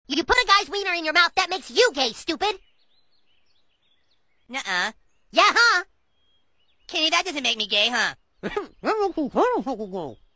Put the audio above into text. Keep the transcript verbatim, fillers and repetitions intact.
You put a guy's wiener in your mouth, that makes you gay, stupid. Nuh-uh. Yeah, huh? Kenny, that doesn't make me gay, huh?